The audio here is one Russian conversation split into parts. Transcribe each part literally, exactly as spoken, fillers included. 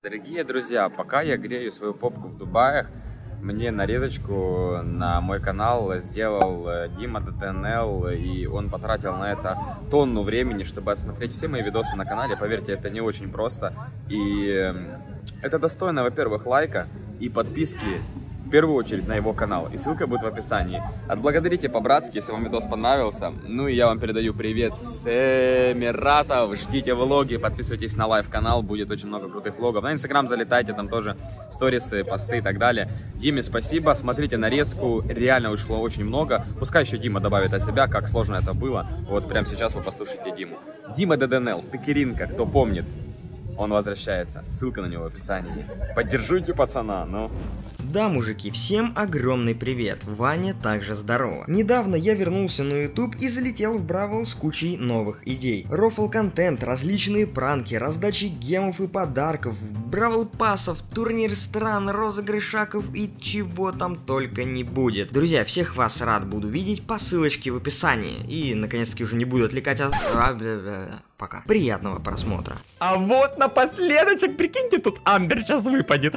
Дорогие друзья, пока я грею свою попку в Дубаях, мне нарезочку на мой канал сделал Дима ди ти эн эл, и он потратил на это тонну времени, чтобы осмотреть все мои видосы на канале. Поверьте, это не очень просто. И это достойно, во-первых, лайка и подписки, в первую очередь, на его канал. И ссылка будет в описании. Отблагодарите по-братски, если вам видос понравился. Ну и я вам передаю привет с Эмиратов. Ждите влоги, подписывайтесь на лайв-канал, будет очень много крутых влогов. На инстаграм залетайте, там тоже сторисы, посты и так далее. Диме спасибо, смотрите нарезку, реально ушло очень много. Пускай еще Дима добавит от себя, как сложно это было. Вот прямо сейчас вы послушайте Диму. Дима ди ти эн эл, Тыкеринка, кто помнит, он возвращается. Ссылка на него в описании. Поддержите пацана, ну. Да, мужики, всем огромный привет, Ваня также здорово. Недавно я вернулся на YouTube и залетел в Бравл с кучей новых идей. Рофл контент, различные пранки, раздачи гемов и подарков, Бравл пассов, турнир стран, розыгрыш шаков и чего там только не будет. Друзья, всех вас рад буду видеть по ссылочке в описании. И наконец-таки уже не буду отвлекать от... Пока. Приятного просмотра. А вот напоследочек, прикиньте, тут Амбер сейчас выпадет.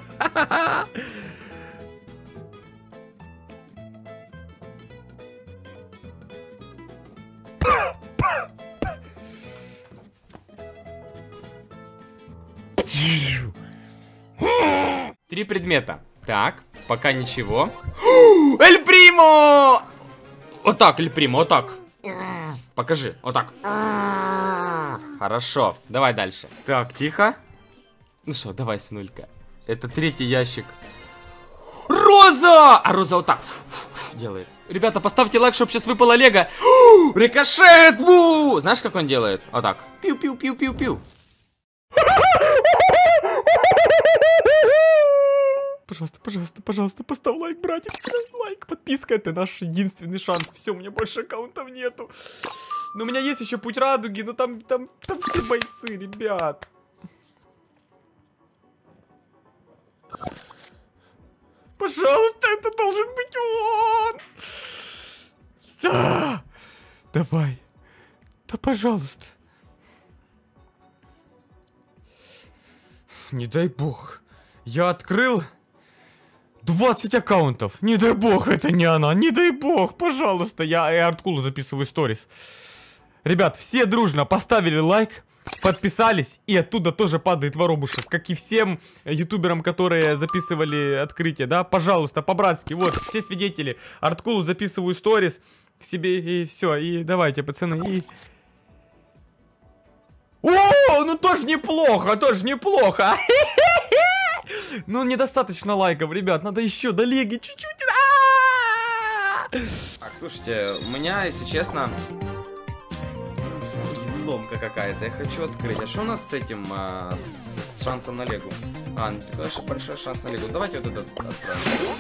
Три предмета. Так, пока ничего. Эль Примо! Вот так, Эль Примо, вот так. Покажи, вот так. Хорошо, давай дальше. Так, тихо. Ну что, давай, сынулька. Это третий ящик. Роза! А Роза вот так делает. Ребята, поставьте лайк, чтобы сейчас выпало лего. Рикошет! Ву! Знаешь, как он делает? Вот так. Пиу-пиу-пиу-пиу-пиу. Пожалуйста, пожалуйста, пожалуйста, поставь лайк, братик. Лайк, подписка, это наш единственный шанс. Все, у меня больше аккаунтов нету. Но у меня есть еще путь радуги, но там, там, там все бойцы, ребят. Пожалуйста, это должен быть он. Да. Давай. Да, пожалуйста. Не дай бог. Я открыл двадцать аккаунтов. Не дай бог, это не она. Не дай бог, пожалуйста. Я и Арткулу записываю сторис. Ребят, все дружно поставили лайк, подписались, и оттуда тоже падает воробушек, как и всем ютуберам, которые записывали открытие, да? Пожалуйста, по-братски, вот, все свидетели. Арткулу записываю сторис себе, и все, и давайте, пацаны, и... О, ну тоже неплохо, тоже неплохо. Ну, недостаточно лайков, ребят, надо еще до леги чуть-чуть. Так, слушайте, у меня, если честно, ломка какая-то, я хочу открыть. А что у нас с этим, а, с, с шансом на легу? А, ну, такой большой шанс на легу. Давайте вот этот отправим.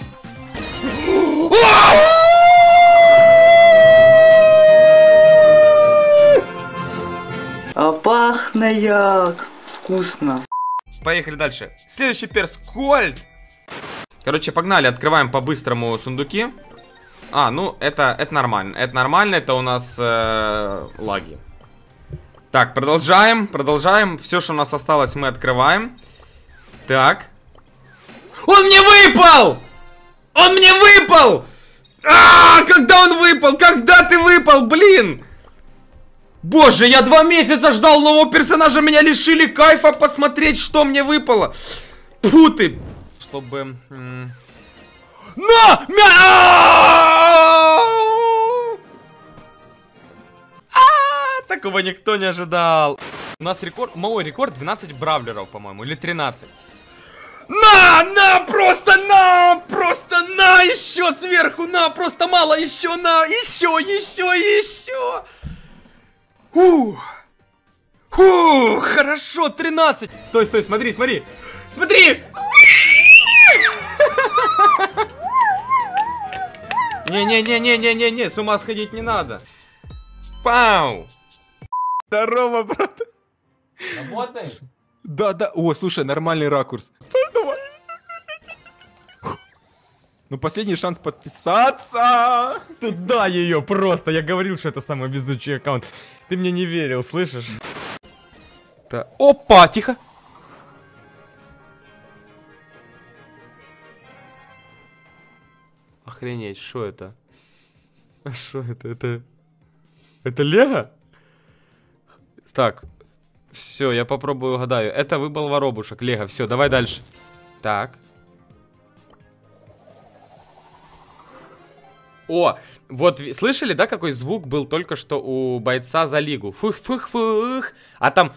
А пахнет як вкусно. Поехали дальше. Следующий перс Кольт. Короче, погнали, открываем по-быстрому сундуки. А, ну, это, это нормально. Это нормально, это у нас э, лаги. Так, продолжаем, продолжаем. Все, что у нас осталось, мы открываем. Так. Он мне выпал! Он мне выпал! А, когда он выпал? Когда ты выпал, блин? Боже, я два месяца ждал нового персонажа, меня лишили кайфа посмотреть, что мне выпало. Фу ты. Чтобы... На! Такого никто не ожидал. У нас рекорд, мой рекорд двенадцать бравлеров, по-моему, или тринадцать. На, на, просто на, просто на, еще сверху, на, просто мало, еще на, еще, еще, еще. Фу, фу, хорошо, тринадцать. Стой, стой, смотри, смотри, смотри. Не-не-не-не-не-не-не, с ума сходить не надо. Пау. Здорово, брат. Работаешь? Да, да. О, слушай, нормальный ракурс. Ну, последний шанс подписаться. Туда ее просто. Я говорил, что это самый везучий аккаунт. Ты мне не верил, слышишь? Да. Опа, тихо. Охренеть, что это? А что это? Это... Это Лего? Так, все, я попробую угадаю. Это выбыл воробушек, Лего. Все, давай дальше. Так. О, вот слышали, да, какой звук был только что у бойца за лигу? Фух-фух-фух. А там...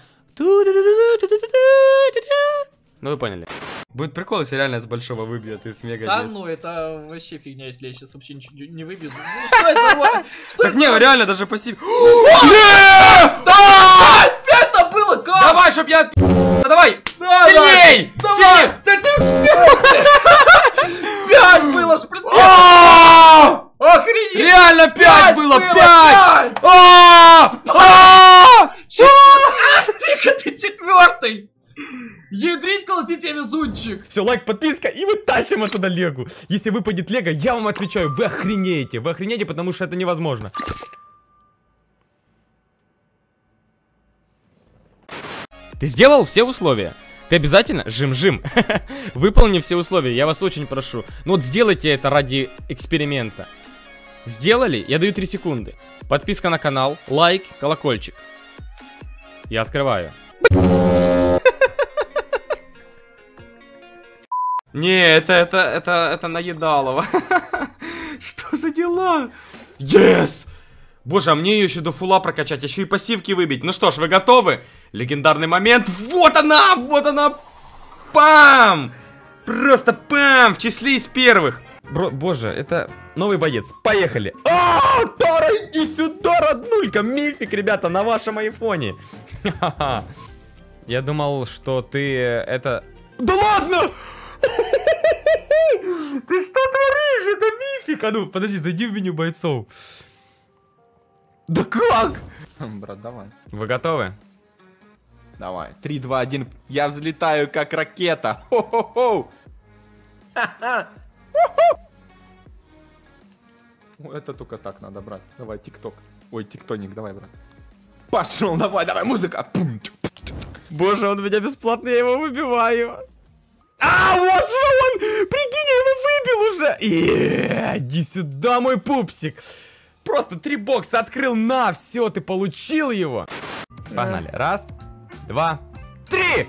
Ну вы поняли. Будет прикол, если реально с большого выбьет и с мега. Да, ну это вообще фигня, если я сейчас вообще ничего не выбью. Что это за... Что это? Не, реально даже по себе. Да! Опять-то было как? Давай, чтоб я... Давай! Сильней! Сильней! Пять было, шпринт! Охренеть! Реально пять было! Пять! Тихо, ты четвертый! Ядрить колотить, я везунчик! Все, лайк, подписка, и мы тащим оттуда Легу. Если выпадет Лего, я вам отвечаю, вы охренеете. Вы охренеете, потому что это невозможно. Ты сделал все условия? Ты обязательно, жим-жим, выполни все условия, я вас очень прошу. Ну вот сделайте это ради эксперимента. Сделали? Я даю три секунды. Подписка на канал, лайк, колокольчик. Я открываю. Не, это, это, это, это наедалово. Что за дела? Yes! Боже, а мне ее еще до фула прокачать, еще и пассивки выбить. Ну что ж, вы готовы? Легендарный момент. Вот она, вот она. Пам! Просто пам! В числе из первых. Бро, боже, это новый боец. Поехали. А, Тора, иди сюда, роднулька. Мифик, ребята, на вашем айфоне. Я думал, что ты это... Да ладно! Ты что творишь? Это мифик. А ну, подожди, зайди в меню бойцов. Да как? Брат, давай. Вы готовы? Давай. три, два, один. Я взлетаю как ракета. Хо-хо-хо. Ха-ха. Это только так надо, брат. Давай, тикток. Ой, тиктоник, давай, брат. Пошел, давай, давай, музыка. Боже, он меня бесплатно, я его выбиваю. А, вот же он! Прикинь, я его выбил уже! Еее, иди сюда, мой пупсик! Просто три бокса открыл, на, все, ты получил его! Погнали, раз, два, три!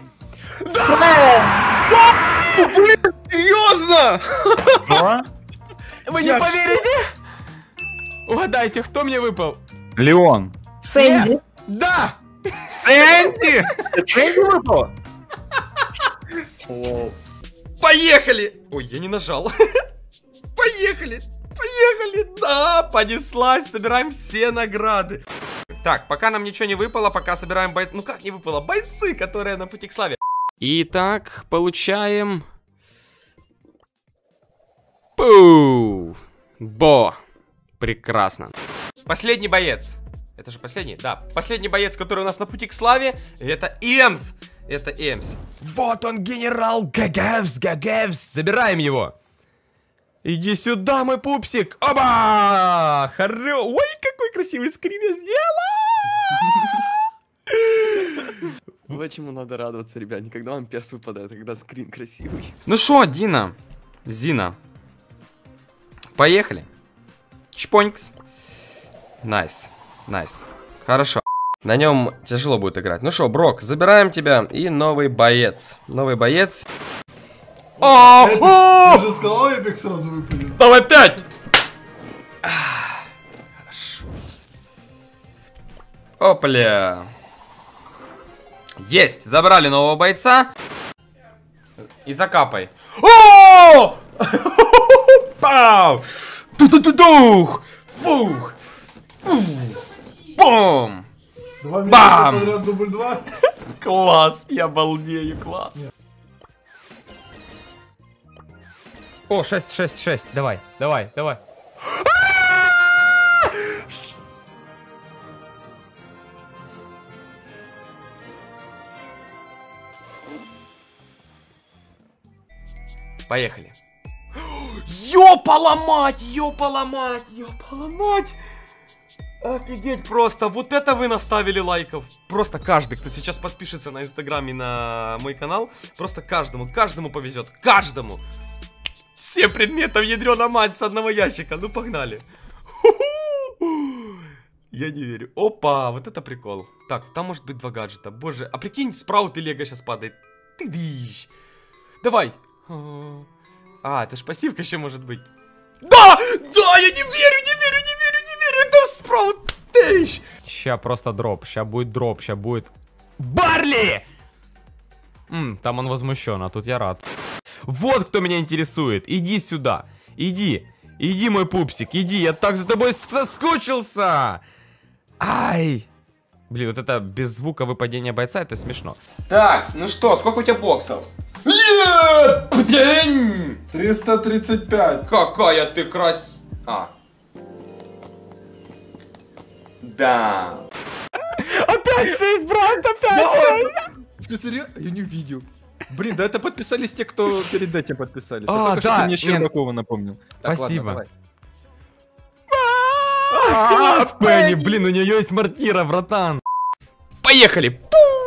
Да! Серьезно? Вы не поверите? Угадайте, кто мне выпал? Леон. Сэнди. Да! Сэнди! Сэнди выпал? Поехали! Ой, я не нажал. Поехали! Поехали! Да, понеслась! Собираем все награды. Так, пока нам ничего не выпало, пока собираем бойцы. Ну как не выпало? Бойцы, которые на пути к славе. Итак, получаем... Пу! Бо! Прекрасно. Последний боец. Это же последний? Да. Последний боец, который у нас на пути к славе, это Эмс. Это Эмс. Вот он, генерал Гагевс, Гагевс. Забираем его. Иди сюда, мой пупсик. Оба! Хоро... Ой, какой красивый скрин я сделал! Вот чему надо радоваться, ребят. Не когда вам перс выпадает, а когда скрин красивый. Ну шо, Дина? Зина. Поехали. Чпонькс. Найс. Найс. Хорошо. На нем тяжело будет играть. Ну шо, Брок, забираем тебя. И новый боец. Новый боец. О! Ты же сказал, эпик сразу выпадет. Давай пять! Хорошо. Опля. Есть! Забрали нового бойца. И закапай. О! Пау! Ту-ту-ту-дух! Фух! Бум! Бам! Класс! Я балдею, класс! О, шесть, шесть, шесть. Давай, давай, давай. Поехали. Ёпала мать, ёпала мать, ёпала мать. Офигеть просто, вот это вы наставили лайков. Просто каждый, кто сейчас подпишется на инстаграм и на мой канал, просто каждому, каждому повезет, каждому. семь предметов, ядрёна мать, с одного ящика. Ну, погнали. Я не верю. Опа, вот это прикол. Так, там может быть два гаджета. Боже, а прикинь, спраут и лего сейчас падает. Ты дишь. Давай. А, это ж пассивка еще может быть. Да! Да, я не верю, не верю, не верю, не верю. Это спраут. Тыщ. Ща просто дроп, ща будет дроп, ща будет... Барли! М, там он возмущен, а тут я рад. Вот кто меня интересует. Иди сюда. Иди. Иди, мой пупсик, иди. Я так за тобой соскучился. Ай. Блин, вот это без звука выпадения бойца, это смешно. Так, ну что, сколько у тебя боксов? Нет! Блин! триста тридцать пять. Какая ты крас... А. Да. Опять шесть, брат, опять шесть. Что, серьезно? Я не увидел. Блин, да это подписались те, кто перед этим подписались. А, Только что да, ты мне нет. Щербакова напомнил. Так, Спасибо. ладно, А, Пенни, блин, у нее есть мортира, братан. Поехали!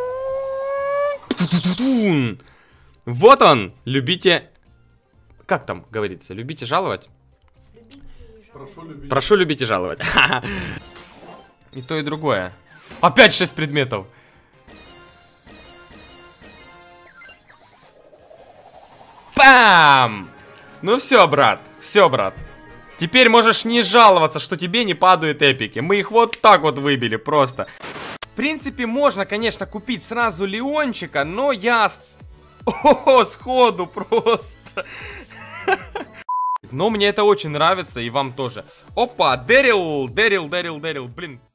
Вот он! Любите... Как там говорится? Любите жаловать? Прошу любить. Прошу любить и жаловать. И то, и другое. Опять шесть предметов. Пам! Ну все, брат, все, брат. Теперь можешь не жаловаться, что тебе не падают эпики. Мы их вот так вот выбили, просто. В принципе, можно, конечно, купить сразу Леончика, но я... О, сходу просто. Но мне это очень нравится, и вам тоже. Опа, Дэрил, Дэрил, Дэрил, Дэрил, блин.